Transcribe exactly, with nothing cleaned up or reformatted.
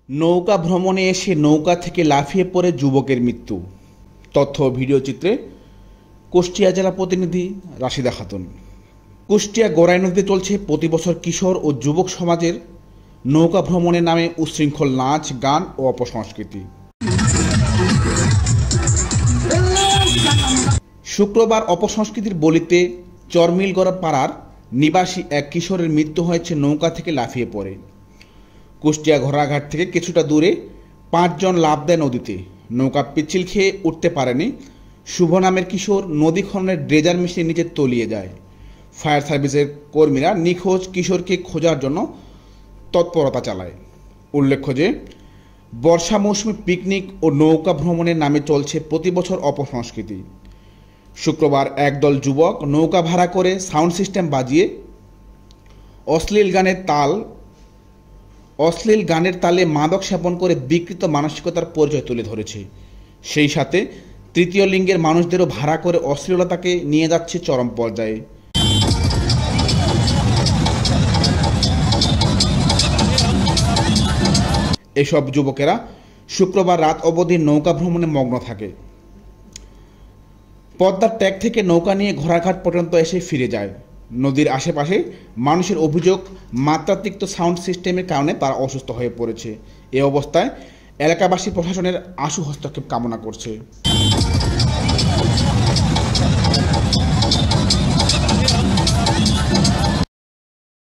নৌকা ভ্রমণে এসে নৌকা থেকে লাফিয়ে পড়ে যুবকের মৃত্যু। তথ্য ভিডিও চিত্রে কুষ্টিয়া জেলা প্রতিনিধি রাশিদা খাতুন। কুষ্টিয়া গড়াই নদীতে চলছে প্রতি বছর কিশোর ও যুবক সমাজের নৌকা ভ্রমণের নামে উচ্ছৃঙ্খল নাচ, গান ও অপসংস্কৃতি। শুক্রবার অপসংস্কৃতির বলিতে চরমিলগড় পাড়ার নিবাসী এক কিশোরের মৃত্যু হয়েছে নৌকা থেকে লাফিয়ে পড়ে। কুষ্টিয়া ঘোড়াঘাট থেকে কিছুটা দূরে পাঁচজন লাফ দেয় নদীতে। নৌকা পিচ্ছিল খেয়ে উঠতে পারেনি শুভ নামের কিশোর নদী খননের ড্রেজার মেশিনের নিচে তলিয়ে যায়। ফায়ার সার্ভিসের কর্মীরা নিখোঁজ কিশোরকে খোঁজার জন্য তৎপরতা চালায়। উল্লেখ্য যে বর্ষা মৌসুমে পিকনিক ও নৌকা ভ্রমণের নামে চলছে প্রতি বছর অপসংস্কৃতি। শুক্রবার একদল যুবক নৌকা ভাড়া করে সাউন্ড সিস্টেম বাজিয়ে অশ্লীল গানের তাল অশ্লীল গানের তালে মাদক সেবন করে বিকৃত মানসিকতার পরিচয় তুলে ধরেছে। সেই সাথে তৃতীয় লিঙ্গের মানুষদেরও ভাড়া করে অশ্লীলতাকে নিয়ে যাচ্ছে চরম পর্যায়ে। এসব যুবকেরা শুক্রবার রাত অবধি নৌকা ভ্রমণে মগ্ন থাকে। পদ্মার ট্যাগ থেকে নৌকা নিয়ে ঘোড়াঘাট পর্যন্ত এসে ফিরে যায়। নদীর আশেপাশে মানুষের অভিযোগ, মাত্রাতিরিক্ত সাউন্ড সিস্টেমের কারণে তারা অসুস্থ হয়ে পড়েছে। এ অবস্থায় এলাকাবাসী প্রশাসনের আশু হস্তক্ষেপ কামনা করছে।